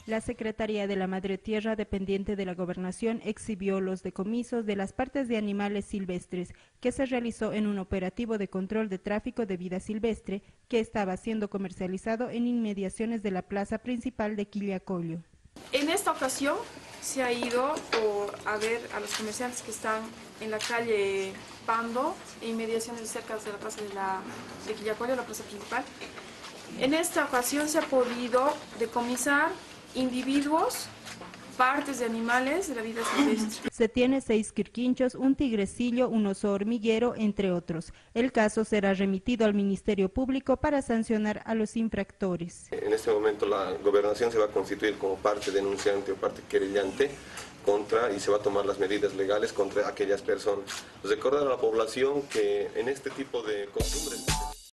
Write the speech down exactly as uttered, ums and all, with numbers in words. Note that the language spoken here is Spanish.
La Secretaría de la Madre Tierra, dependiente de la Gobernación, exhibió los decomisos de las partes de animales silvestres que se realizó en un operativo de control de tráfico de vida silvestre que estaba siendo comercializado en inmediaciones de la plaza principal de Quillacollo. En esta ocasión se ha ido por a ver a los comerciantes que están en la calle Pando, e inmediaciones cerca de la plaza de, la, de Quillacollo, la plaza principal. En esta ocasión se ha podido decomisar individuos, partes de animales de la vida silvestre. Se tiene seis quirquinchos, un tigrecillo, un oso hormiguero, entre otros. El caso será remitido al Ministerio Público para sancionar a los infractores. En este momento la gobernación se va a constituir como parte denunciante o parte querellante contra y se va a tomar las medidas legales contra aquellas personas. Recordar a la población que en este tipo de costumbres...